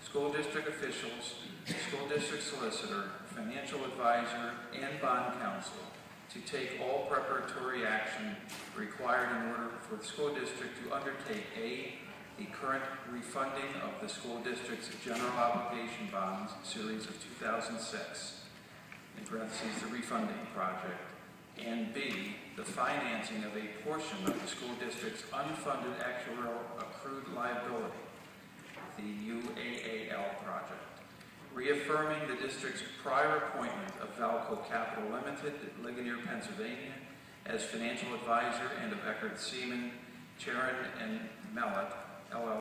school district officials, school district solicitor, financial advisor, and bond counsel to take all preparatory action required in order for the school district to undertake A, the current refunding of the school district's general obligation bonds series of 2006, in parentheses, the refunding project, and B, the financing of a portion of the school district's unfunded actuarial accrued liability, the UAAL project. Reaffirming the district's prior appointment of Valco Capital Limited, Ligonier, Pennsylvania, as financial advisor and of Eckert Seaman, Charon and Mellett, LLC,